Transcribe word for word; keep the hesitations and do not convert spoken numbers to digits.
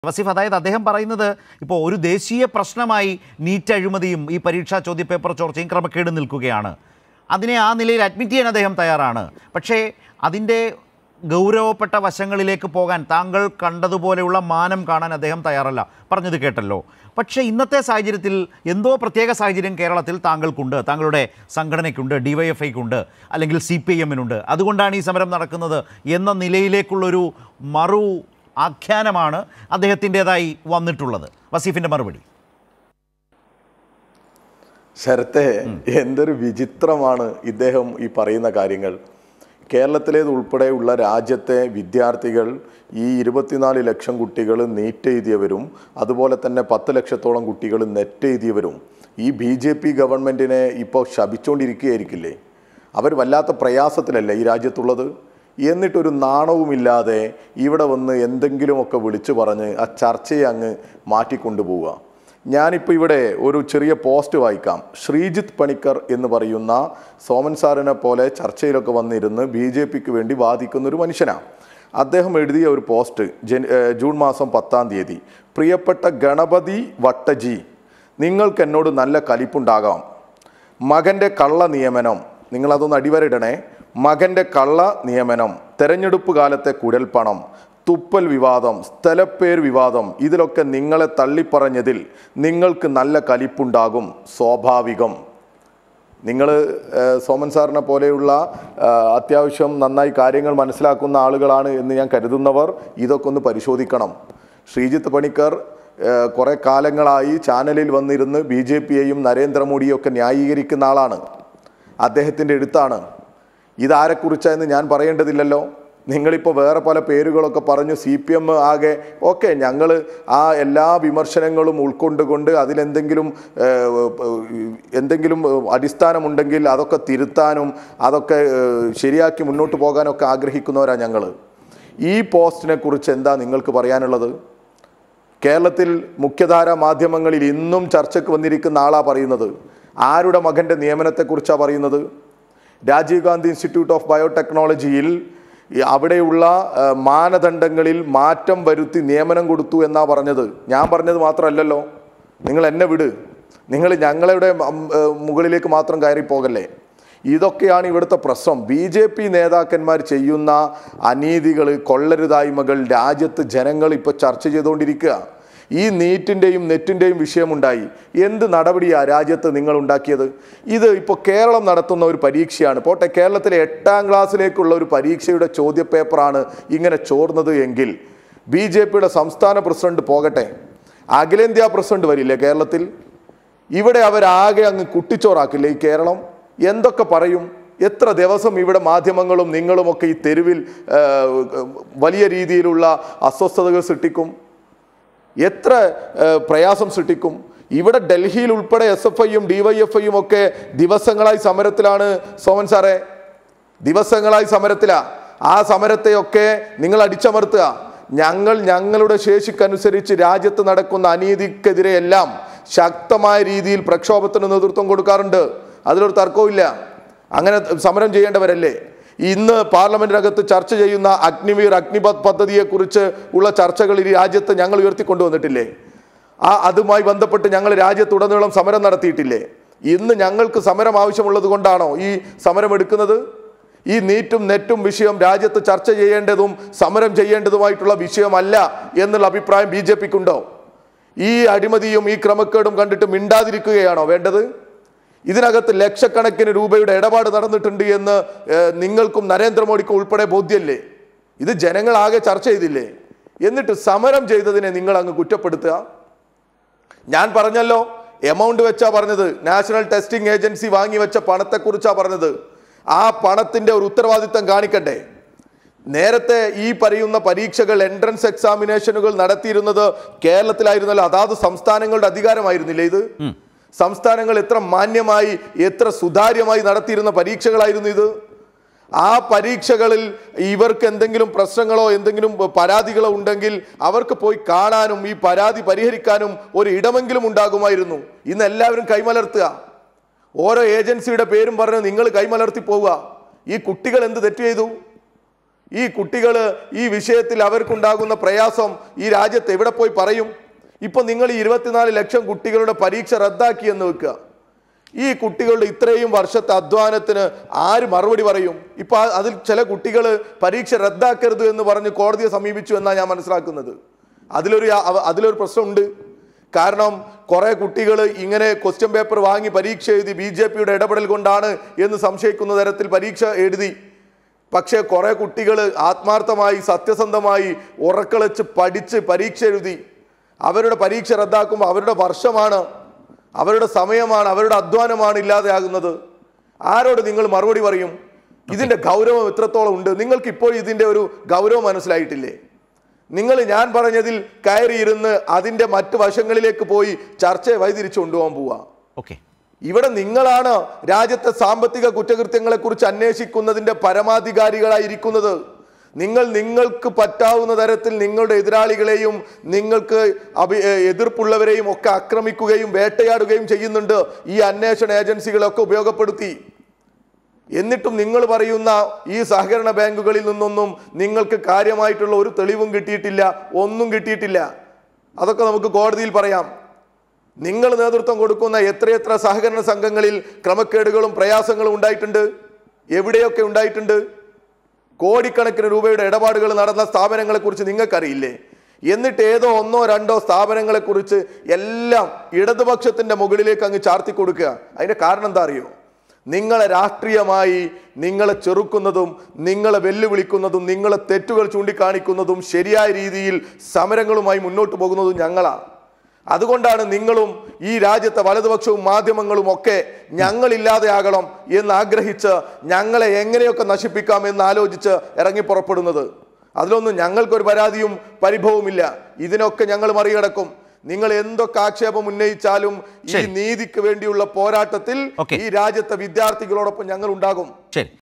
വസീഫ്, അതായത് അദ്ദേഹം പറയുന്നത് ഇപ്പോൾ ഒരു ദേശീയ പ്രശ്നമായി നീറ്റ് അഴിമതിയും ഈ പരീക്ഷാ ചോദ്യപേപ്പർ ചോർച്ചയും ക്രമക്കേട് നിൽക്കുകയാണ്. അതിനെ ആ നിലയിൽ അഡ്മിറ്റ് ചെയ്യാൻ അദ്ദേഹം തയ്യാറാണ്. പക്ഷേ അതിൻ്റെ ഗൗരവപ്പെട്ട വശങ്ങളിലേക്ക് പോകാൻ താങ്കൾ കണ്ടതുപോലെയുള്ള മാനം കാണാൻ അദ്ദേഹം തയ്യാറല്ല. പറഞ്ഞത് കേട്ടല്ലോ. പക്ഷേ ഇന്നത്തെ സാഹചര്യത്തിൽ എന്തോ പ്രത്യേക സാഹചര്യം കേരളത്തിൽ താങ്കൾക്കുണ്ട്, താങ്കളുടെ സംഘടനയ്ക്കുണ്ട്, ഡി വൈ എഫ് ഐക്കുണ്ട്, അല്ലെങ്കിൽ സി പി ഐ എമ്മിനുണ്ട്. അതുകൊണ്ടാണ് ഈ സമരം നടക്കുന്നത് എന്ന നിലയിലേക്കുള്ളൊരു മറു ആഖ്യാനമാണ് അദ്ദേഹത്തിൻ്റെതായി വന്നിട്ടുള്ളത്. വസീഫിൻ്റെ മറുപടി. ശരത്തെ, എന്തൊരു വിചിത്രമാണ് ഇദ്ദേഹം ഈ പറയുന്ന കാര്യങ്ങൾ. കേരളത്തിലേത് ഉൾപ്പെടെയുള്ള രാജ്യത്തെ വിദ്യാർത്ഥികൾ, ഈ ഇരുപത്തിനാല് ലക്ഷം കുട്ടികൾ നീറ്റ് എഴുതിയവരും അതുപോലെ തന്നെ പത്ത് ലക്ഷത്തോളം കുട്ടികൾ നെറ്റ് എഴുതിയവരും ഈ ബി ജെ പി ഗവൺമെൻറ്റിനെ ഇപ്പോൾ ശപിച്ചുകൊണ്ടിരിക്കുകയായിരിക്കില്ലേ? അവർ വല്ലാത്ത പ്രയാസത്തിലല്ലേ ഈ രാജ്യത്തുള്ളത്? എന്നിട്ടൊരു നാണവുമില്ലാതെ ഇവിടെ വന്ന് എന്തെങ്കിലുമൊക്കെ വിളിച്ചു പറഞ്ഞ് ആ ചർച്ചയെ അങ്ങ് മാറ്റിക്കൊണ്ടുപോവുക. ഞാനിപ്പോൾ ഇവിടെ ഒരു ചെറിയ പോസ്റ്റ് വായിക്കാം. ശ്രീജിത്ത് പണിക്കർ എന്ന് പറയുന്ന സോമൻ സാറിനെ പോലെ ചർച്ചയിലൊക്കെ വന്നിരുന്ന് ബി ജെ പിക്ക് വേണ്ടി വാദിക്കുന്ന ഒരു മനുഷ്യനാണ്. അദ്ദേഹം എഴുതിയ ഒരു പോസ്റ്റ് ജൻ ജൂൺ മാസം പത്താം തീയതി. പ്രിയപ്പെട്ട ഗണപതി വട്ടജി, നിങ്ങൾക്ക് എന്നോട് നല്ല കലിപ്പുണ്ടാകാം. മകൻ്റെ കള്ള നിയമനം, നിങ്ങളതൊന്ന് അടിവരയിടണേ. മകൻ്റെ കള്ള നിയമനം, തെരഞ്ഞെടുപ്പ് കാലത്തെ കുഴൽപ്പണം, തുപ്പൽ വിവാദം, സ്ഥലപ്പേര് വിവാദം, ഇതിലൊക്കെ നിങ്ങളെ തള്ളിപ്പറഞ്ഞതിൽ നിങ്ങൾക്ക് നല്ല കലിപ്പുണ്ടാകും, സ്വാഭാവികം. നിങ്ങൾ സോമൻ സാറിനെ പോലെയുള്ള അത്യാവശ്യം നന്നായി കാര്യങ്ങൾ മനസ്സിലാക്കുന്ന ആളുകളാണ് എന്ന് ഞാൻ കരുതുന്നവർ ഇതൊക്കെ ഒന്ന് പരിശോധിക്കണം. ശ്രീജിത്ത് പണിക്കർ കുറേ കാലങ്ങളായി ചാനലിൽ വന്നിരുന്ന് ബി ജെ പിയെയും നരേന്ദ്രമോദിയും ഒക്കെ ന്യായീകരിക്കുന്ന ആളാണ്. അദ്ദേഹത്തിൻ്റെ എഴുത്താണ്. ഇതാരെക്കുറിച്ചാണെന്ന് ഞാൻ പറയേണ്ടതില്ലല്ലോ. നിങ്ങളിപ്പോൾ വേറെ പല പേരുകളൊക്കെ പറഞ്ഞു. സി പി എം ആകെ ഓക്കെ, ഞങ്ങൾ ആ എല്ലാ വിമർശനങ്ങളും ഉൾക്കൊണ്ടുകൊണ്ട് അതിലെന്തെങ്കിലും എന്തെങ്കിലും അടിസ്ഥാനമുണ്ടെങ്കിൽ അതൊക്കെ തിരുത്താനും അതൊക്കെ ശരിയാക്കി മുന്നോട്ട് പോകാനൊക്കെ ആഗ്രഹിക്കുന്നവരാണ് ഞങ്ങൾ. ഈ പോസ്റ്റിനെ കുറിച്ച് എന്താ നിങ്ങൾക്ക് പറയാനുള്ളത്? കേരളത്തിൽ മുഖ്യധാര മാധ്യമങ്ങളിൽ ഇന്നും ചർച്ചയ്ക്ക് വന്നിരിക്കുന്ന ആളാണ് പറയുന്നത്. ആരുടെ മകൻ്റെ നിയമനത്തെക്കുറിച്ചാണ് പറയുന്നത്? രാജീവ് ഗാന്ധി ഇൻസ്റ്റിറ്റ്യൂട്ട് ഓഫ് ബയോടെക്നോളജിയിൽ അവിടെയുള്ള മാനദണ്ഡങ്ങളിൽ മാറ്റം വരുത്തി നിയമനം കൊടുത്തു എന്നാ പറഞ്ഞത്. ഞാൻ പറഞ്ഞത് മാത്രമല്ലല്ലോ. നിങ്ങൾ എന്നെ വിട്, നിങ്ങൾ ഞങ്ങളുടെ മുകളിലേക്ക് മാത്രം കയറി പോകല്ലേ. ഇതൊക്കെയാണ് ഇവിടുത്തെ പ്രശ്നം. ബി ജെ പി നേതാക്കന്മാർ ചെയ്യുന്ന അനീതികൾ, കൊള്ളരുതായ്മകൾ രാജ്യത്ത് ജനങ്ങൾ ഇപ്പോൾ ചർച്ച ചെയ്തുകൊണ്ടിരിക്കുക. ഈ നീറ്റിൻ്റെയും നെറ്റിൻ്റെയും വിഷയമുണ്ടായി. എന്ത് നടപടിയാണ് രാജ്യത്ത് നിങ്ങൾ ഉണ്ടാക്കിയത്? ഇത് ഇപ്പോൾ കേരളം നടത്തുന്ന ഒരു പരീക്ഷയാണ്. പോട്ടെ, കേരളത്തിലെ എട്ടാം ക്ലാസ്സിലേക്കുള്ള ഒരു പരീക്ഷയുടെ ചോദ്യപേപ്പറാണ് ഇങ്ങനെ ചോർന്നത് എങ്കിൽ ബി ജെ പിയുടെ സംസ്ഥാന പ്രസിഡന്റ് പോകട്ടെ, അഖിലേന്ത്യാ പ്രസിഡന്റ് വരില്ലേ കേരളത്തിൽ? ഇവിടെ അവരാകെ അങ്ങ് കുട്ടിച്ചോറാക്കില്ലേ ഈ കേരളം? എന്തൊക്കെ പറയും? എത്ര ദിവസം ഇവിടെ മാധ്യമങ്ങളും നിങ്ങളുമൊക്കെ ഈ തെരുവിൽ വലിയ രീതിയിലുള്ള അസ്വസ്ഥതകൾ സൃഷ്ടിക്കും? എത്ര പ്രയാസം സൃഷ്ടിക്കും? ഇവിടെ ഡൽഹിയിൽ ഉൾപ്പെടെ എസ് എഫ് ഐയും ഡി വൈ എഫ് ഐയും ഒക്കെ ദിവസങ്ങളായി സമരത്തിലാണ് സോമൻ സാറേ, ദിവസങ്ങളായി സമരത്തിലാ. ആ സമരത്തെയൊക്കെ നിങ്ങൾ അടിച്ചമർത്തുക. ഞങ്ങൾ ഞങ്ങളുടെ ശേഷിക്കനുസരിച്ച് രാജ്യത്ത് നടക്കുന്ന അനീതിക്കെതിരെ എല്ലാം ശക്തമായ രീതിയിൽ പ്രക്ഷോഭത്തിന് നേതൃത്വം കൊടുക്കാറുണ്ട്. അതിലൊരു തർക്കവുമില്ല. അങ്ങനെ സമരം ചെയ്യേണ്ടവരല്ലേ? ഇന്ന് പാർലമെന്റിനകത്ത് ചർച്ച ചെയ്യുന്ന അഗ്നിവീർ അഗ്നിപത് പദ്ധതിയെക്കുറിച്ച് ഉള്ള ചർച്ചകൾ ഈ രാജ്യത്ത് ഞങ്ങൾ ഉയർത്തിക്കൊണ്ടുവന്നിട്ടില്ലേ? ആ അതുമായി ബന്ധപ്പെട്ട് ഞങ്ങൾ രാജ്യത്തുടനീളം സമരം നടത്തിയിട്ടില്ലേ? ഇന്ന് ഞങ്ങൾക്ക് സമരം ആവശ്യമുള്ളത് കൊണ്ടാണോ ഈ സമരം എടുക്കുന്നത്? ഈ നീറ്റും നെറ്റും വിഷയം രാജ്യത്ത് ചർച്ച ചെയ്യേണ്ടതും സമരം ചെയ്യേണ്ടതുമായിട്ടുള്ള വിഷയമല്ല എന്നുള്ള അഭിപ്രായം ബി ജെ പിക്കുണ്ടോ? ഈ അഴിമതിയും ഈ ക്രമക്കേടും കണ്ടിട്ട് മിണ്ടാതിരിക്കുകയാണോ വേണ്ടത്? ഇതിനകത്ത് ലക്ഷക്കണക്കിന് രൂപയുടെ ഇടപാട് നടന്നിട്ടുണ്ട് എന്ന് നിങ്ങൾക്കും നരേന്ദ്രമോദിക്കും ഉൾപ്പെടെ ബോധ്യല്ലേ? ഇത് ജനങ്ങളാകെ ചർച്ച ചെയ്തില്ലേ? എന്നിട്ട് സമരം ചെയ്തതിനെ നിങ്ങൾ അങ്ങ് കുറ്റപ്പെടുത്തുക. ഞാൻ പറഞ്ഞല്ലോ, എമൗണ്ട് വെച്ചാ പറഞ്ഞത്. നാഷണൽ ടെസ്റ്റിംഗ് ഏജൻസി വാങ്ങി വെച്ച പണത്തെക്കുറിച്ചാണ് പറഞ്ഞത്. ആ പണത്തിന്റെ ഒരു ഉത്തരവാദിത്തം കാണിക്കണ്ടേ? നേരത്തെ ഈ പറയുന്ന പരീക്ഷകൾ, എൻട്രൻസ് എക്സാമിനേഷനുകൾ നടത്തിയിരുന്നത് കേരളത്തിലായിരുന്നല്ലോ. അതാത് സംസ്ഥാനങ്ങളുടെ അധികാരമായിരുന്നില്ലേ ഇത്? സംസ്ഥാനങ്ങൾ എത്ര മാന്യമായി എത്ര സുതാര്യമായി നടത്തിയിരുന്ന പരീക്ഷകളായിരുന്നു ഇത്. ആ പരീക്ഷകളിൽ ഇവർക്ക് എന്തെങ്കിലും പ്രശ്നങ്ങളോ എന്തെങ്കിലും പരാതികളോ ഉണ്ടെങ്കിൽ അവർക്ക് പോയി കാണാനും ഈ പരാതി പരിഹരിക്കാനും ഒരു ഇടമെങ്കിലും ഉണ്ടാകുമായിരുന്നു. ഇന്ന് എല്ലാവരും കൈമലർത്തുക. ഓരോ ഏജൻസിയുടെ പേരും പറഞ്ഞ് നിങ്ങൾ കൈമലർത്തി പോവുക. ഈ കുട്ടികൾ എന്ത് തെറ്റ് ചെയ്തു? ഈ കുട്ടികൾ ഈ വിഷയത്തിൽ അവർക്കുണ്ടാകുന്ന പ്രയാസം ഈ രാജ്യത്ത് എവിടെ പോയി പറയും? ഇപ്പം നിങ്ങൾ ഈ ഇരുപത്തിനാല് ലക്ഷം കുട്ടികളുടെ പരീക്ഷ റദ്ദാക്കി എന്ന് വെക്കുക. ഈ കുട്ടികളുടെ ഇത്രയും വർഷത്തെ അധ്വാനത്തിന് ആര് മറുപടി പറയും? ഇപ്പൊ അതിൽ ചില കുട്ടികൾ പരീക്ഷ റദ്ദാക്കരുത് എന്ന് പറഞ്ഞ് കോടതിയെ സമീപിച്ചു എന്നാണ് ഞാൻ മനസ്സിലാക്കുന്നത്. അതിലൊരു അതിലൊരു പ്രശ്നമുണ്ട്. കാരണം കുറെ കുട്ടികൾ ഇങ്ങനെ ക്വസ്റ്റ്യൻ പേപ്പർ വാങ്ങി പരീക്ഷ എഴുതി ബി ജെ പിയുടെ ഇടപെടൽ കൊണ്ടാണ് എന്ന് സംശയിക്കുന്ന തരത്തിൽ പരീക്ഷ എഴുതി. പക്ഷേ കുറെ കുട്ടികൾ ആത്മാർത്ഥമായി സത്യസന്ധമായി ഉറക്കളച്ച് പഠിച്ച് പരീക്ഷ എഴുതി. അവരുടെ പരീക്ഷ റദ്ദാക്കുമ്പോൾ അവരുടെ വർഷമാണ്, അവരുടെ സമയമാണ്, അവരുടെ അധ്വാനമാണ് ഇല്ലാതെയാകുന്നത്. ആരോട് നിങ്ങൾ മറുപടി പറയും? ഇതിന്റെ ഗൗരവം എത്രത്തോളം ഉണ്ട്? നിങ്ങൾക്ക് ഇപ്പോൾ ഇതിന്റെ ഒരു ഗൗരവം മനസ്സിലായിട്ടില്ലേ? നിങ്ങൾ ഞാൻ പറഞ്ഞതിൽ കയറിയിരുന്ന് അതിന്റെ മറ്റു വശങ്ങളിലേക്ക് പോയി ചർച്ചയെ വഴിതിരിച്ചു കൊണ്ടുപോകാൻ പോവാ. ഓക്കെ, ഇവിടെ നിങ്ങളാണ് രാജ്യത്തെ സാമ്പത്തിക കുറ്റകൃത്യങ്ങളെ കുറിച്ച് അന്വേഷിക്കുന്നതിന്റെ പരമാധികാരികളായിരിക്കുന്നത്. നിങ്ങൾ നിങ്ങൾക്ക് പറ്റാവുന്ന തരത്തിൽ നിങ്ങളുടെ എതിരാളികളെയും നിങ്ങൾക്ക് അഭി എതിർപ്പുള്ളവരെയും ഒക്കെ ആക്രമിക്കുകയും വേട്ടയാടുകയും ചെയ്യുന്നുണ്ട് ഈ അന്വേഷണ ഏജൻസികളൊക്കെ ഉപയോഗപ്പെടുത്തി. എന്നിട്ടും നിങ്ങൾ പറയുന്ന ഈ സഹകരണ ബാങ്കുകളിൽ നിന്നൊന്നും നിങ്ങൾക്ക് കാര്യമായിട്ടുള്ള ഒരു തെളിവും കിട്ടിയിട്ടില്ല, ഒന്നും കിട്ടിയിട്ടില്ല. അതൊക്കെ നമുക്ക് കോടതിയിൽ പറയാം. നിങ്ങൾ നേതൃത്വം കൊടുക്കുന്ന എത്രയെത്ര സഹകരണ സംഘങ്ങളിൽ ക്രമക്കേടുകളും പ്രയാസങ്ങളും ഉണ്ടായിട്ടുണ്ട്, എവിടെയൊക്കെ ഉണ്ടായിട്ടുണ്ട്? കോടിക്കണക്കിന് രൂപയുടെ ഇടപാടുകൾ നടന്ന സ്ഥാപനങ്ങളെ കുറിച്ച് നിങ്ങൾക്കറിയില്ലേ? എന്നിട്ട് ഏതോ ഒന്നോ രണ്ടോ സ്ഥാപനങ്ങളെ കുറിച്ച് എല്ലാം ഇടതുപക്ഷത്തിന്റെ മുകളിലേക്ക് അങ്ങ് ചാർത്തി കൊടുക്കുക. അതിന്റെ കാരണം എന്താ അറിയോ? നിങ്ങളെ രാഷ്ട്രീയമായി നിങ്ങളെ ചെറുക്കുന്നതും നിങ്ങളെ വെല്ലുവിളിക്കുന്നതും നിങ്ങളെ തെറ്റുകൾ ചൂണ്ടിക്കാണിക്കുന്നതും ശരിയായ രീതിയിൽ സമരങ്ങളുമായി മുന്നോട്ട് പോകുന്നതും ഞങ്ങളാണ്. അതുകൊണ്ടാണ് നിങ്ങളും ഈ രാജ്യത്തെ വലതുപക്ഷവും മാധ്യമങ്ങളും ഒക്കെ ഞങ്ങളില്ലാതെയാകണം എന്ന് ആഗ്രഹിച്ച് ഞങ്ങളെ എങ്ങനെയൊക്കെ നശിപ്പിക്കാം എന്ന് ആലോചിച്ച് ഇറങ്ങി പുറപ്പെടുന്നത്. അതിലൊന്നും ഞങ്ങൾക്കൊരു പരാതിയും പരിഭവവുമില്ല. ഇതിനൊക്കെ ഞങ്ങൾ മറികടക്കും. നിങ്ങൾ എന്തൊക്കെ ആക്ഷേപം ഉന്നയിച്ചാലും ഈ നീതിക്ക് വേണ്ടിയുള്ള പോരാട്ടത്തിൽ ഈ രാജ്യത്തെ വിദ്യാർത്ഥികളോടൊപ്പം ഞങ്ങൾ ഉണ്ടാകും.